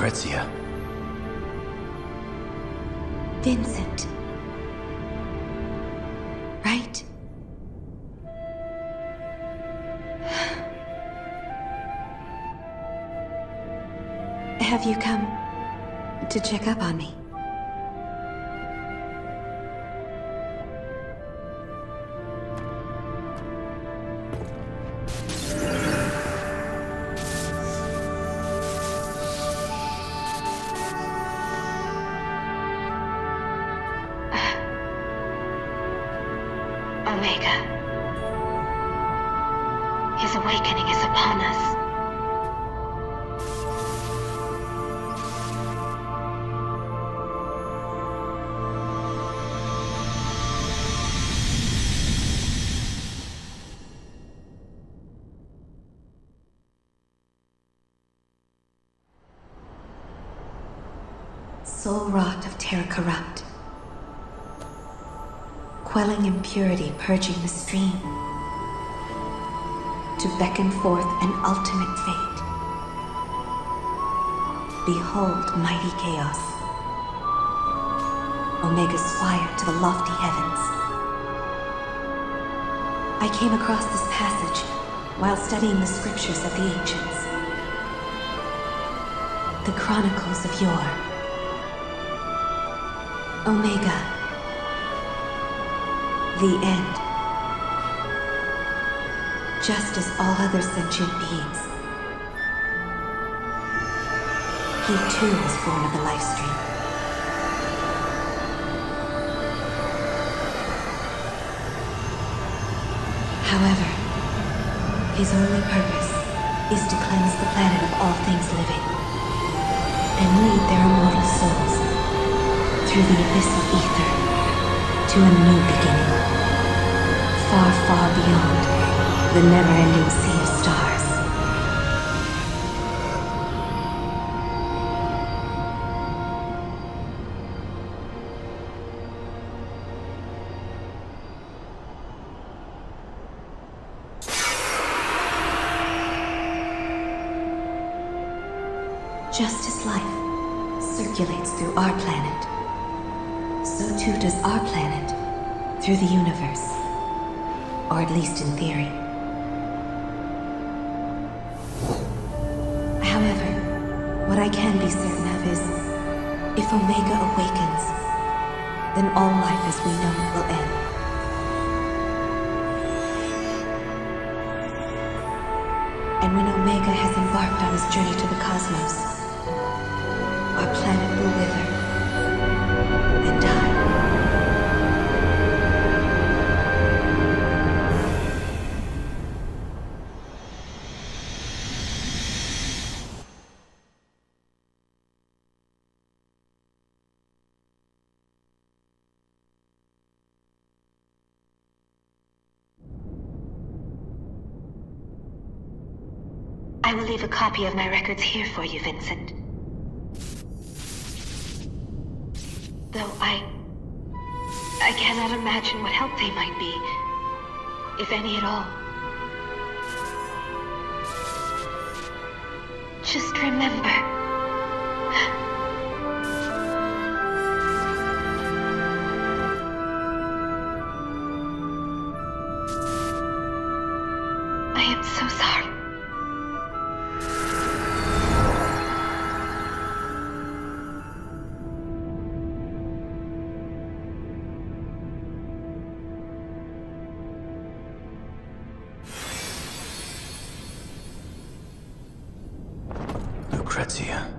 Lucrezia. Vincent. Right? Have you come to check up on me? Omega. His awakening is upon us. Soul wrought of terror corrupt, quelling impurity, purging the stream, to beckon forth an ultimate fate. Behold mighty chaos, Omega's swire to the lofty heavens. I came across this passage while studying the scriptures of the ancients, the chronicles of yore. Omega, the end. Just as all other sentient beings, he too was born of the life stream. However, his only purpose is to cleanse the planet of all things living and lead their immortal souls through the abyss of ether to a new beginning, far, far beyond the never-ending sea of stars. Just as life circulates through our planet, so too does our planet through the universe, or at least in theory. However, what I can be certain of is, if Omega awakens, then all life as we know it will end. And when Omega has embarked on his journey to the cosmos, our planet will wither and die. I will leave a copy of my records here for you, Vincent. Though I cannot imagine what help they might be, if any at all. Just remember, I am so sorry. Lucrezia.